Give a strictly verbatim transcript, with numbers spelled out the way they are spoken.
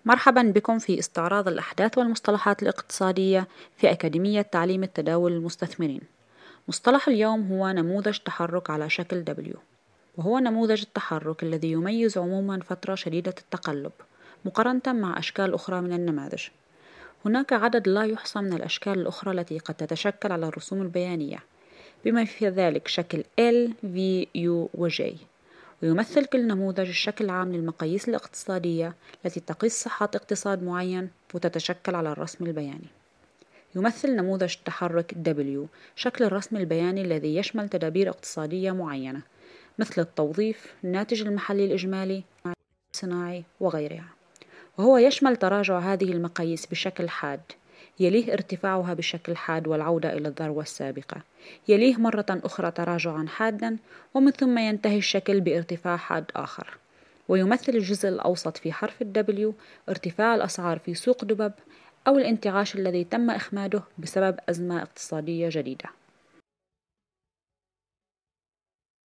مرحبا بكم في استعراض الأحداث والمصطلحات الاقتصادية في أكاديمية تعليم التداول للمستثمرين. مصطلح اليوم هو نموذج تحرك على شكل دبليو، وهو نموذج التحرك الذي يميز عموما فترة شديدة التقلب مقارنة مع أشكال أخرى من النماذج. هناك عدد لا يحصى من الأشكال الأخرى التي قد تتشكل على الرسوم البيانية، بما في ذلك شكل L, V, U و J. ويمثل كل نموذج الشكل العام للمقاييس الاقتصادية التي تقيس صحة اقتصاد معين وتتشكل على الرسم البياني. يمثل نموذج التحرك W شكل الرسم البياني الذي يشمل تدابير اقتصادية معينة مثل التوظيف، الناتج المحلي الإجمالي الصناعي وغيرها، وهو يشمل تراجع هذه المقاييس بشكل حاد، يليه ارتفاعها بشكل حاد والعودة إلى الذروة السابقة، يليه مرة أخرى تراجعا حادا، ومن ثم ينتهي الشكل بارتفاع حاد آخر. ويمثل الجزء الأوسط في حرف الدبليو ارتفاع الأسعار في سوق دبب أو الانتعاش الذي تم إخماده بسبب أزمة اقتصادية جديدة.